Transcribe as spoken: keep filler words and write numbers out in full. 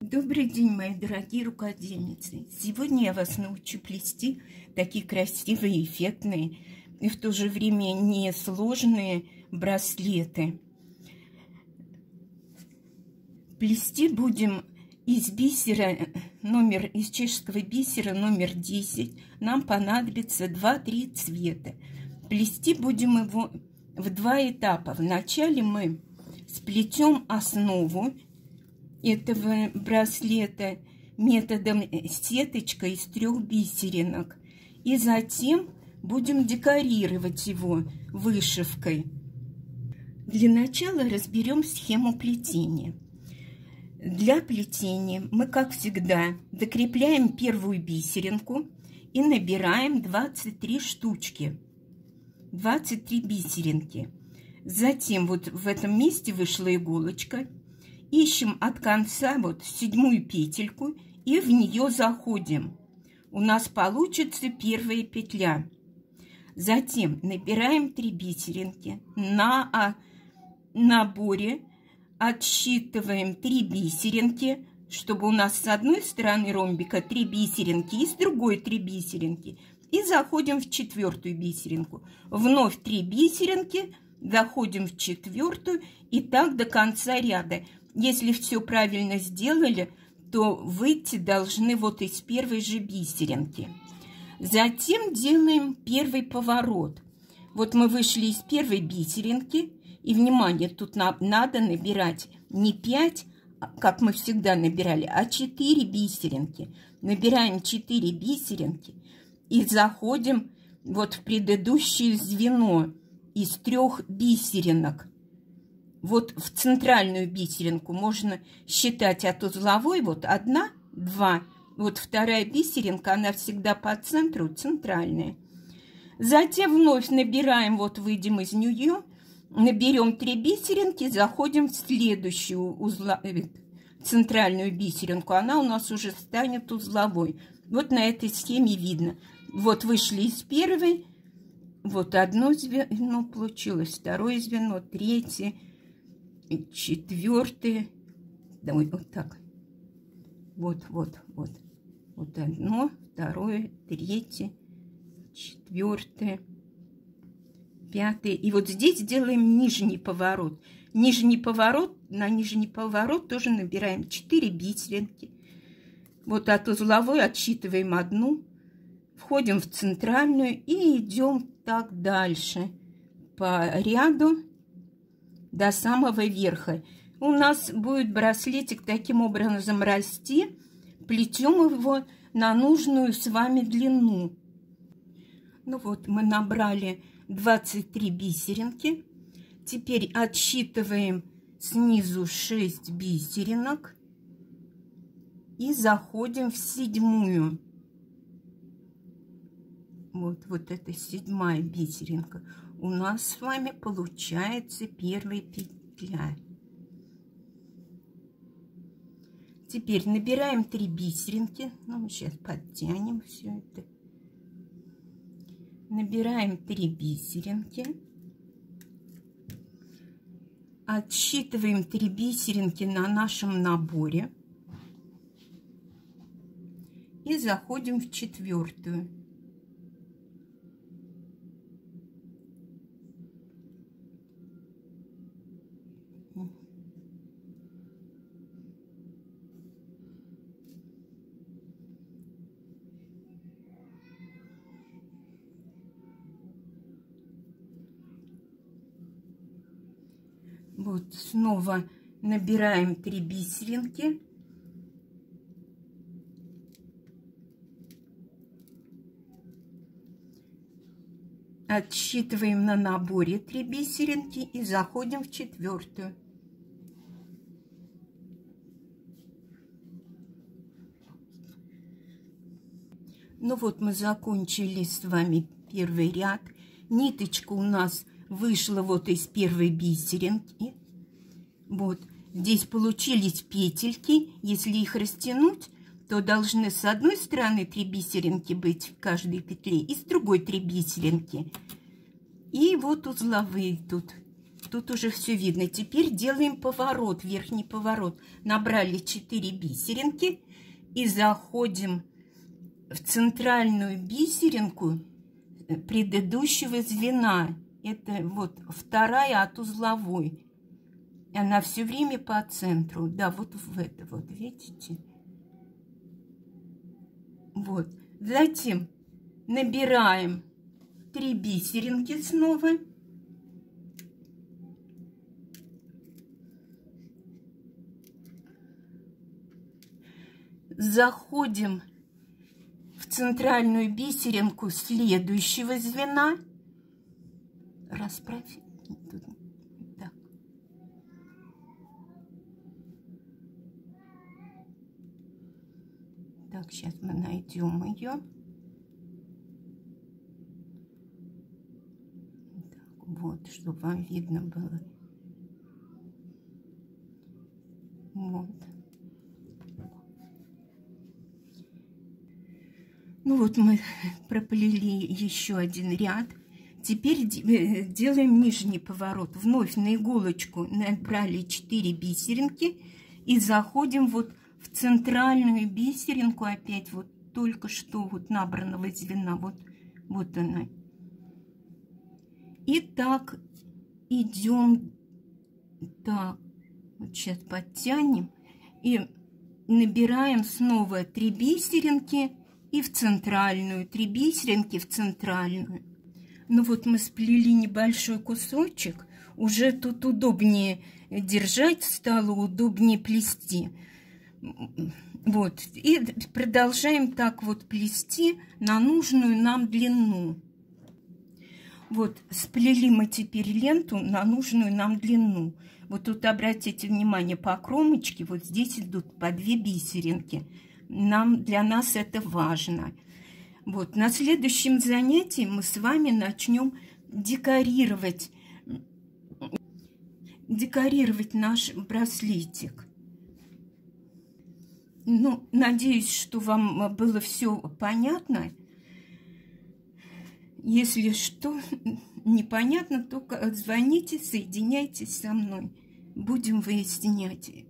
Добрый день, мои дорогие рукодельницы! Сегодня я вас научу плести такие красивые, эффектные и в то же время не сложные браслеты. Плести будем из бисера номер, из чешского бисера номер десять. Нам понадобится два-три цвета. Плести будем его в два этапа. Вначале мы сплетем основу этого браслета методом сеточка из трех бисеринок. И затем будем декорировать его вышивкой. Для начала разберем схему плетения. Для плетения мы, как всегда, закрепляем первую бисеринку и набираем двадцать три штучки. двадцать три бисеринки. Затем вот в этом месте вышла иголочка. Ищем от конца вот седьмую петельку и в нее заходим. У нас получится первая петля. Затем набираем три бисеринки. На наборе отсчитываем три бисеринки, чтобы у нас с одной стороны ромбика три бисеринки и с другой три бисеринки. И заходим в четвертую бисеринку. Вновь три бисеринки, заходим в четвертую и так до конца ряда. Если все правильно сделали, то выйти должны вот из первой же бисеринки. Затем делаем первый поворот. Вот мы вышли из первой бисеринки. И, внимание, тут на, надо набирать не пять, как мы всегда набирали, а четыре бисеринки. Набираем четыре бисеринки и заходим вот в предыдущее звено из трех бисеринок. Вот в центральную бисеринку можно считать от узловой, вот одна, два. Вот вторая бисеринка, она всегда по центру, центральная. Затем вновь набираем, вот выйдем из нее, наберем три бисеринки, заходим в следующую узла, центральную бисеринку. Она у нас уже станет узловой. Вот на этой схеме видно. Вот вышли из первой, вот одно звено получилось, второе звено, третье, четвертое, давай вот так, вот, вот, вот, вот одно, второе, третье, четвертое, пятое, и вот здесь делаем нижний поворот. Нижний поворот, на нижний поворот тоже набираем четыре бисеринки. Вот от узловой отсчитываем одну, входим в центральную и идем так дальше по ряду до самого верха. У нас будет браслетик таким образом расти. Плетем его на нужную с вами длину. Ну вот, мы набрали двадцать три бисеринки. Теперь отсчитываем снизу шесть бисеринок. И заходим в седьмую. Вот, вот это седьмая бисеринка. У нас с вами получается первая петля. Теперь набираем три бисеринки. Ну, мы сейчас подтянем все это. Набираем три бисеринки. Отсчитываем три бисеринки на нашем наборе. И заходим в четвертую. Вот снова набираем три бисеринки. Отсчитываем на наборе три бисеринки и заходим в четвертую. Ну вот мы закончили с вами первый ряд. Ниточка у нас вышла вот из первой бисеринки. Вот здесь получились петельки. Если их растянуть, то должны с одной стороны три бисеринки быть в каждой петле и с другой три бисеринки. И вот узловые тут тут уже все видно. Теперь делаем поворот, верхний поворот. Набрали четыре бисеринки и заходим в центральную бисеринку предыдущего звена. Это вот вторая от узловой. Она все время по центру. Да, вот в это вот, видите? Вот. Затем набираем три бисеринки снова. Заходим в центральную бисеринку следующего звена. Расправь. Так. Так, сейчас мы найдем ее. Так, вот, чтобы вам видно было. Вот. Ну вот мы проплели еще один ряд. Теперь делаем нижний поворот. Вновь на иголочку набрали четыре бисеринки и заходим вот в центральную бисеринку опять вот только что вот набранного звена. Вот, вот она. И так идем. Так, вот сейчас подтянем и набираем снова три бисеринки и в центральную, три бисеринки в центральную. Ну вот мы сплели небольшой кусочек, уже тут удобнее держать стало, удобнее плести. Вот, и продолжаем так вот плести на нужную нам длину. Вот, сплели мы теперь ленту на нужную нам длину. Вот тут обратите внимание, по кромочке вот здесь идут по две бисеринки. Нам, для нас это важно. Вот, на следующем занятии мы с вами начнем декорировать, декорировать наш браслетик. Ну, надеюсь, что вам было все понятно. Если что непонятно, только звоните, соединяйтесь со мной. Будем выяснять.